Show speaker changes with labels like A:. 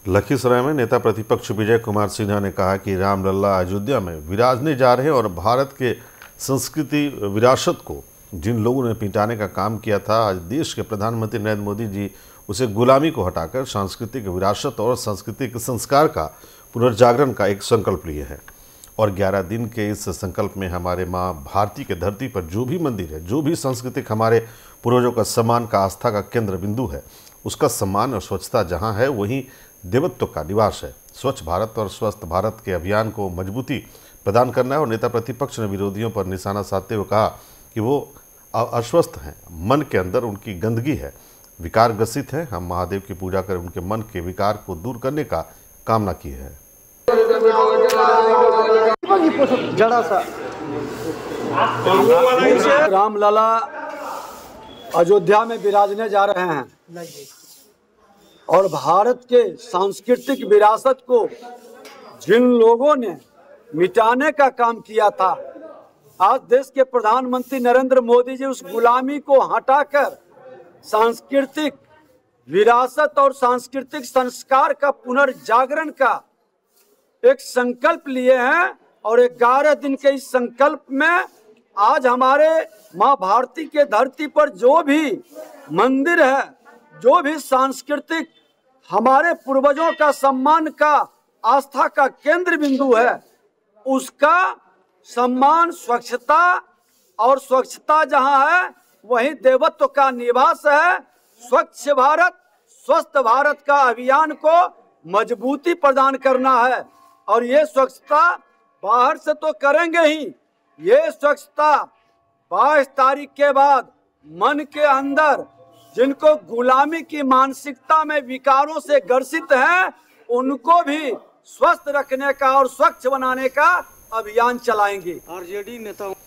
A: लखीसराय में नेता प्रतिपक्ष विजय कुमार सिन्हा ने कहा कि रामलला अयोध्या में विराजने जा रहे हैं और भारत के संस्कृति विरासत को जिन लोगों ने मिटाने का काम किया था, आज देश के प्रधानमंत्री नरेंद्र मोदी जी उसे गुलामी को हटाकर सांस्कृतिक विरासत और सांस्कृतिक संस्कार का पुनर्जागरण का एक संकल्प लिए हैं। और 11 दिन के इस संकल्प में हमारे माँ भारती के धरती पर जो भी मंदिर है, जो भी सांस्कृतिक हमारे पूर्वजों का सम्मान का आस्था का केंद्र बिंदु है, उसका सम्मान और स्वच्छता जहाँ है वहीं देवत्व का निवास है। स्वच्छ भारत और स्वस्थ भारत के अभियान को मजबूती प्रदान करना है। और नेता प्रतिपक्ष ने विरोधियों पर निशाना साधते हुए कहा कि वो अस्वस्थ हैं, मन के अंदर उनकी गंदगी है, विकार ग्रसित है। हम महादेव की पूजा कर उनके मन के विकार को दूर करने का कामना की है।
B: जड़ा सा रामलला अयोध्या में विराजने जा रहे हैं और भारत के सांस्कृतिक विरासत को जिन लोगों ने मिटाने का काम किया था, आज देश के प्रधानमंत्री नरेंद्र मोदी जी उस गुलामी को हटाकर सांस्कृतिक विरासत और सांस्कृतिक संस्कार का पुनर्जागरण का एक संकल्प लिए हैं। और 11 दिन के इस संकल्प में आज हमारे माँ भारती के धरती पर जो भी मंदिर है, जो भी सांस्कृतिक हमारे पूर्वजों का सम्मान का आस्था का केंद्र बिंदु है, उसका सम्मान स्वच्छता और स्वच्छता जहाँ है वहीं देवत्व का निवास है। स्वच्छ भारत स्वस्थ भारत का अभियान को मजबूती प्रदान करना है। और ये स्वच्छता बाहर से तो करेंगे ही, ये स्वच्छता 22 तारीख के बाद मन के अंदर जिनको गुलामी की मानसिकता में विकारों से ग्रसित हैं, उनको भी स्वस्थ रखने का और स्वच्छ बनाने का अभियान चलाएंगे।
C: आरजेडी नेताओं